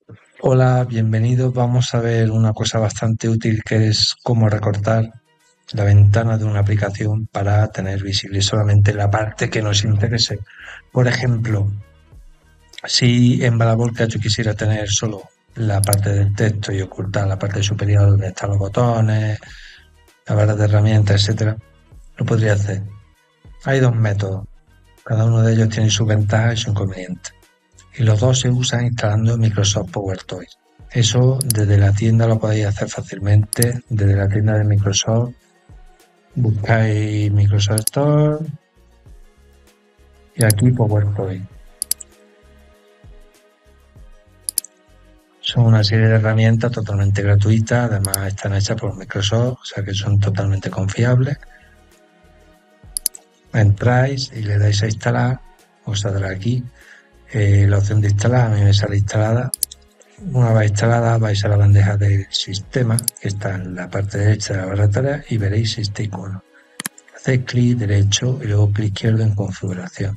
Hola, bienvenidos. Vamos a ver una cosa bastante útil que es cómo recortar la ventana de una aplicación para tener visible solamente la parte que nos interese. Por ejemplo, si en Balabolca yo quisiera tener solo la parte del texto y ocultar la parte superior donde están los botones, la barra de herramientas, etcétera, lo podría hacer. Hay dos métodos. Cada uno de ellos tiene sus ventajas y sus inconvenientes. Y los dos se usan instalando Microsoft PowerToys. Eso desde la tienda lo podéis hacer fácilmente. Desde la tienda de Microsoft buscáis Microsoft Store y aquí PowerPoint. Son una serie de herramientas totalmente gratuitas, además están hechas por Microsoft, o sea que son totalmente confiables. Entráis y le dais a instalar, os saldrá aquí la opción de instalar, a mí me sale instalada. Una vez instalada vais a la bandeja del sistema, que está en la parte derecha de la barra de tareas, y veréis este icono. Hacéis clic derecho y luego clic izquierdo en configuración.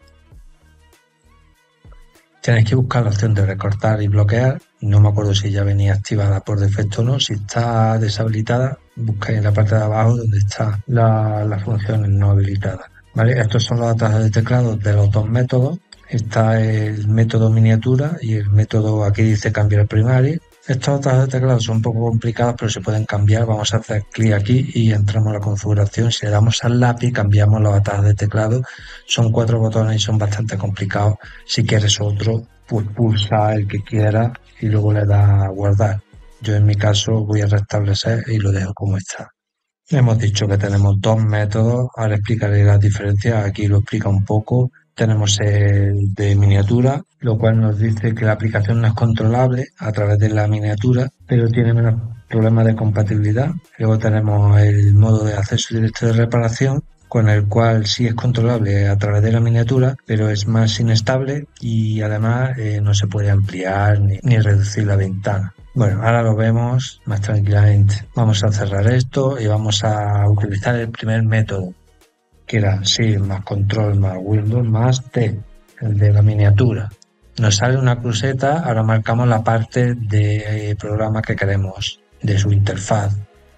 Tenéis que buscar la opción de recortar y bloquear. No me acuerdo si ya venía activada por defecto o no. Si está deshabilitada, buscáis en la parte de abajo donde está las funciones no habilitadas. ¿Vale? Estos son los atajos de teclado de los dos métodos. Está el método miniatura y el método, aquí dice cambiar primario. Estos atajos de teclado son un poco complicados, pero se pueden cambiar. Vamos a hacer clic aquí y entramos a la configuración. Si le damos al lápiz, cambiamos los atajos de teclado. Son 4 botones y son bastante complicados. Si quieres otro, pues pulsa el que quieras y luego le das a guardar. Yo en mi caso voy a restablecer y lo dejo como está. Hemos dicho que tenemos dos métodos, ahora explicaré las diferencias, aquí lo explica un poco. Tenemos el de miniatura, lo cual nos dice que la aplicación no es controlable a través de la miniatura, pero tiene menos problemas de compatibilidad. Luego tenemos el modo de acceso directo de reparación, con el cual sí es controlable a través de la miniatura, pero es más inestable y además no se puede ampliar ni reducir la ventana. Bueno, ahora lo vemos más tranquilamente. Vamos a cerrar esto y vamos a utilizar el primer método, que era Shift más Control más Windows más T, el de la miniatura. Nos sale una cruceta, ahora marcamos la parte de programa que queremos, de su interfaz.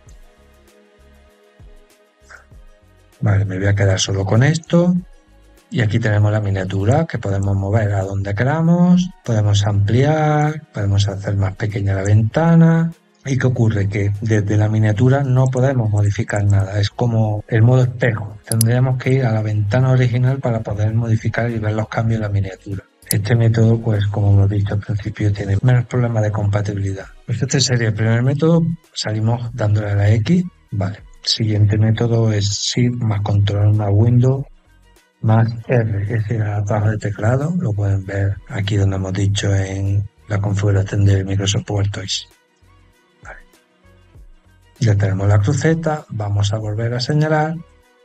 Vale, me voy a quedar solo con esto. Y aquí tenemos la miniatura que podemos mover a donde queramos, podemos ampliar, podemos hacer más pequeña la ventana. ¿Y qué ocurre? Que desde la miniatura no podemos modificar nada, es como el modo espejo. Tendríamos que ir a la ventana original para poder modificar y ver los cambios en la miniatura. Este método, pues como hemos dicho al principio, tiene menos problemas de compatibilidad. Pues este sería el primer método, salimos dándole a la X, vale. Siguiente método es Shift más Control más Windows más R, ese es el atajo de teclado, lo pueden ver aquí donde hemos dicho en la configuración de Microsoft PowerToys. Vale. Ya tenemos la cruceta, vamos a volver a señalar.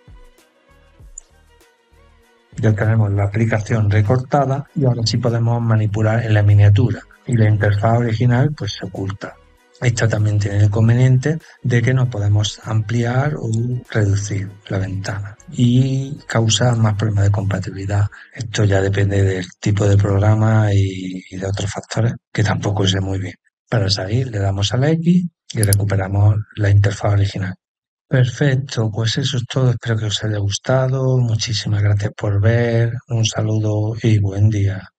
Ya tenemos la aplicación recortada y ahora sí podemos manipular en la miniatura y la interfaz original pues se oculta. Esta también tiene el inconveniente de que no podemos ampliar o reducir la ventana y causa más problemas de compatibilidad. Esto ya depende del tipo de programa y de otros factores que tampoco sé muy bien. Para salir le damos a la X y recuperamos la interfaz original. Perfecto, pues eso es todo. Espero que os haya gustado. Muchísimas gracias por ver. Un saludo y buen día.